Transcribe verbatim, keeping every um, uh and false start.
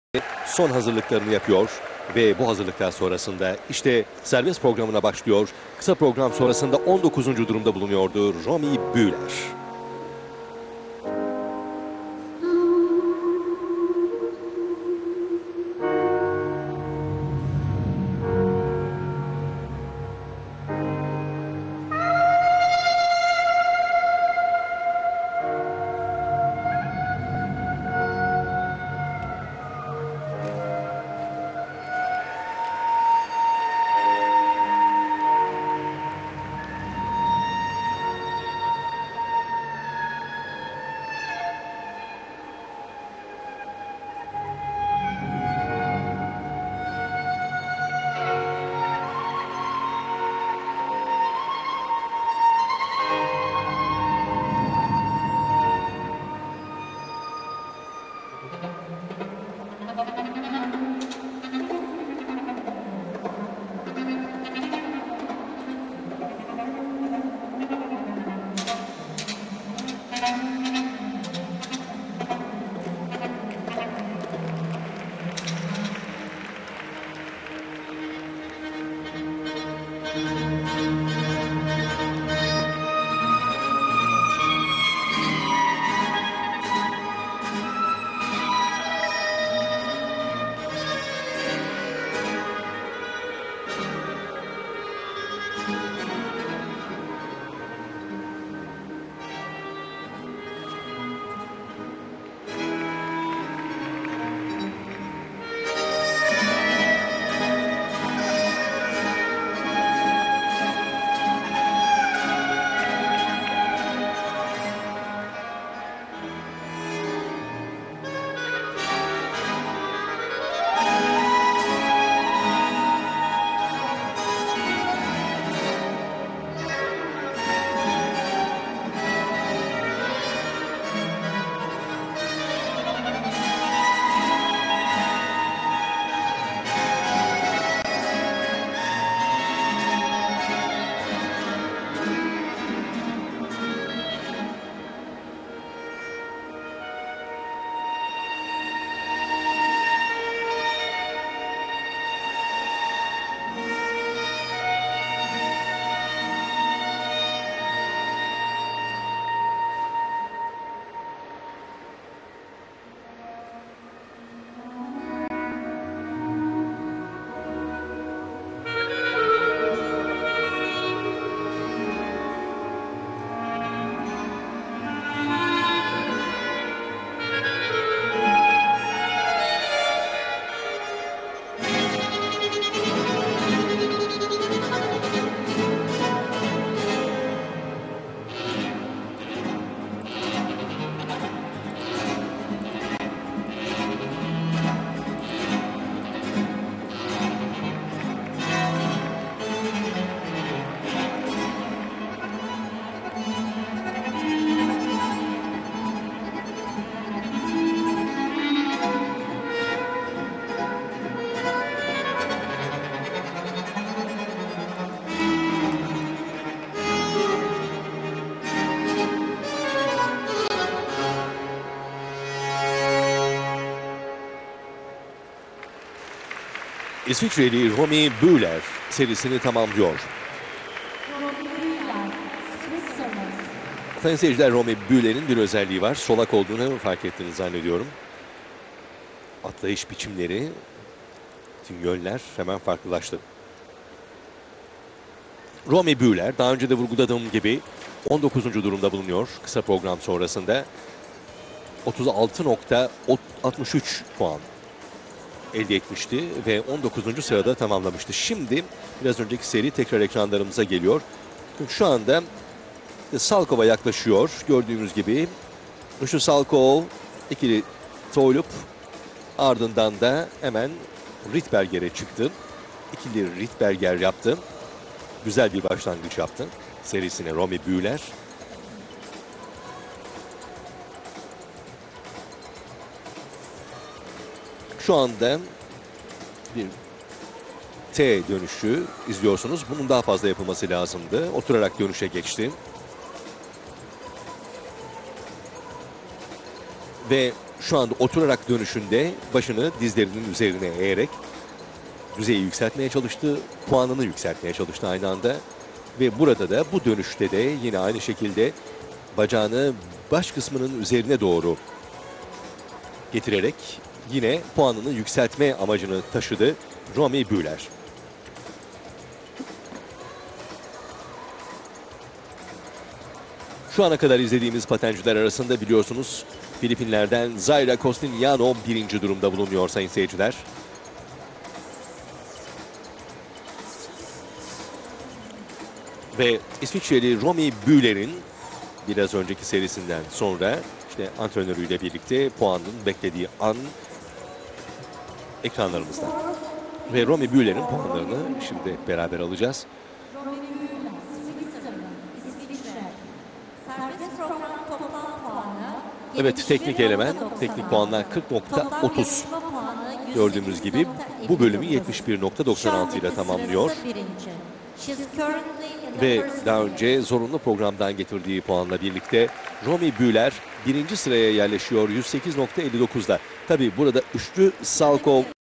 son hazırlıklarını yapıyor ve bu hazırlıklar sonrasında işte serbest programına başlıyor. Kısa program sonrasında on dokuzuncu durumda bulunuyordu Romy Bühler. İsviçreli Romy Bühler serisini tamamlıyor. Sayın seyirciler, Romy Bühler'in bir özelliği var. Solak olduğunu fark ettiğini zannediyorum. Atlayış biçimleri, tüm yönler hemen farklılaştı. Romy Bühler daha önce de vurguladığım gibi on dokuzuncu durumda bulunuyor kısa program sonrasında. otuz altı nokta altmış üç puan elde etmişti ve on dokuzuncu sırada tamamlamıştı. Şimdi biraz önceki seri tekrar ekranlarımıza geliyor. Şu anda Salkova yaklaşıyor. Gördüğümüz gibi Işıl Salkov ikili Toylup, ardından da hemen Rittberger'e çıktı. İkili Rittberger yaptı. Güzel bir başlangıç yaptı serisine Romy Bühler. Şu anda bir T dönüşü izliyorsunuz. Bunun daha fazla yapılması lazımdı. Oturarak dönüşe geçti. Ve şu anda oturarak dönüşünde başını dizlerinin üzerine eğerek düzeyi yükseltmeye çalıştı. Puanını yükseltmeye çalıştı aynı anda. Ve burada da bu dönüşte de yine aynı şekilde bacağını baş kısmının üzerine doğru getirerek yine puanını yükseltme amacını taşıdı Romy Bühler. Şu ana kadar izlediğimiz patenciler arasında biliyorsunuz Filipinler'den Zaira Costiniano birinci durumda bulunuyor sayın seyirciler. Ve İsviçreli Romy Bühler'in biraz önceki serisinden sonra işte antrenörüyle birlikte puanın beklediği an ekranlarımızda. Ve Romy Bühler'in puanlarını şimdi hep beraber alacağız. Evet, teknik elemen, teknik puanlar kırk nokta otuz. Gördüğümüz gibi bu bölümü yetmiş bir nokta doksan altı ile tamamlıyor. Ve daha önce zorunlu programdan getirdiği puanla birlikte Romy Bühler birinci sıraya yerleşiyor yüz sekiz nokta elli dokuzda. Tabii burada üçlü Salkov